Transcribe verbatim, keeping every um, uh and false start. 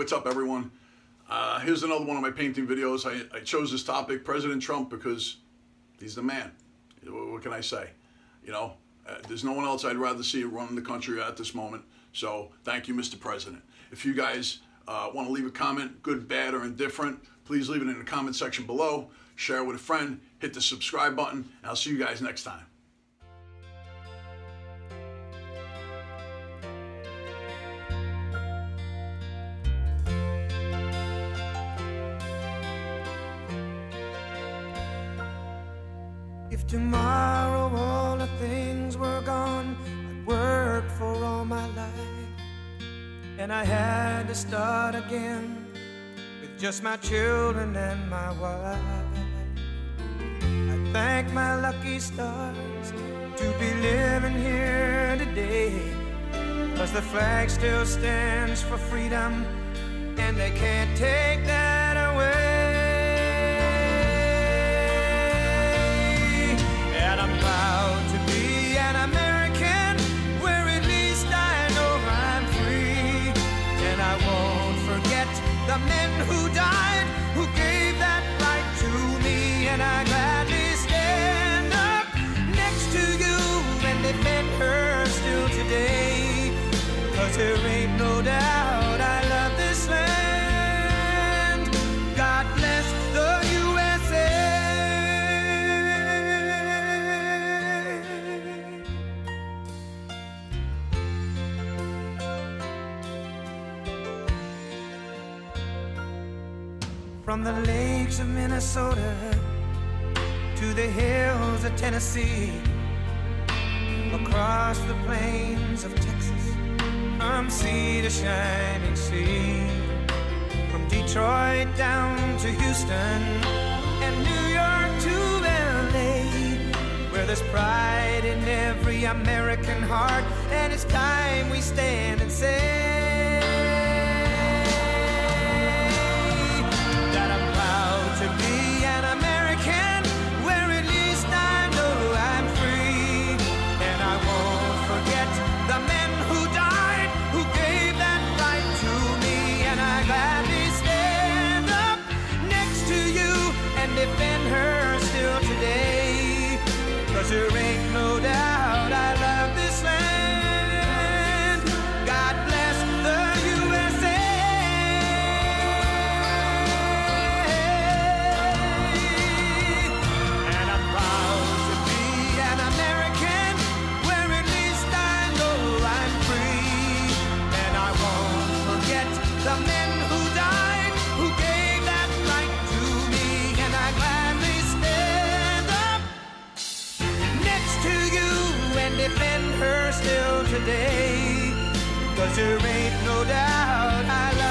what's up, everyone? Uh, here's another one of my painting videos. I, I chose this topic, President Trump, because he's the man. What can I say? You know, uh, there's no one else I'd rather see running the country at this moment. So thank you, Mister President. If you guys uh, want to leave a comment, good, bad, or indifferent, please leave it in the comment section below. Share it with a friend. Hit the subscribe button. And I'll see you guys next time. If tomorrow all the things were gone I'd worked for all my life, and I had to start again with just my children and my wife, I thank my lucky stars to be living here today, 'cause the flag still stands for freedom and they can't take that away. The men who died, who gave that right to me, and I gladly stand up next to you and defend her still today, 'cause there ain't no doubt I love this land. God bless the U S A. From the lakes of Minnesota to the hills of Tennessee, across the plains of Texas, from sea to shining sea, from Detroit down to Houston and New York to L A, where there's pride in every American heart, and it's time we stand and say to be an American, where at least I know I'm free, and I won't forget the men who died, who gave that right to me, and I gladly stand up next to you and defend her still today, 'cause there ain't no doubt I love this land. God bless the U S A. The men who died, who gave that right to me, and I gladly stand up next to you and defend her still today, 'cause there ain't no doubt I love